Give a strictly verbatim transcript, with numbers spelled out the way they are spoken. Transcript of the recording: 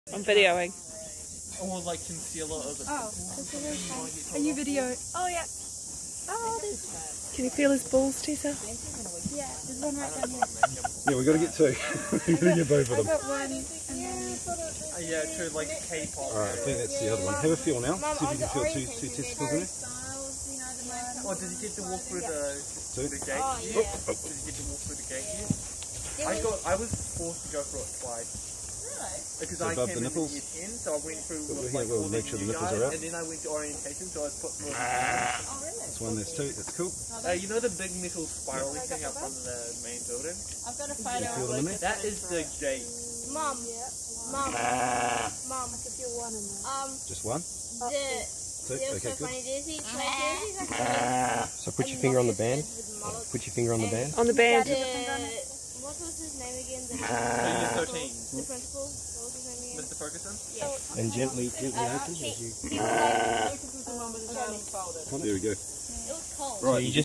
I'm videoing. Or like concealer over. Oh, are you video? Oh yeah. Oh, there's... Can you feel his balls, Tessa? Yeah, there's one right down here. Yeah, we've got to get two. We've got to get both of them. I got one. And then... Uh, yeah, two like K-pop. Alright, I think that's the other one. Have a feel now. See if you can feel two, two testicles in there. Oh, did you get to walk through the, Two? the gate Oh, here? yeah. Oh, Did you get to walk through the gate here? I got. I was forced to go through it twice. Because So I above came the in nipples? year ten, so I went through But with we're like here, we'll all make the sure the new nipples guys, are out. and then I went to orientation, so I was put through. That's one, that's two, that's cool. Uh, you know the big metal spiraling thing out front of the main building? I've got a You photo feel of them in there? That is the gate. Mum. Mum. Mum. I can feel one in there. Um, Just one? the... Two? It was Okay, so good. funny, there's these like, there's these like So put your finger on the band. Put your finger on the band. On the band. the, what was his name again? The, Uh, year thirteen. the principal? What was his name again? Mister Ferguson? Yeah. And gently, gently Uh, open he, as you. he was like, There we go. it was cold. So you just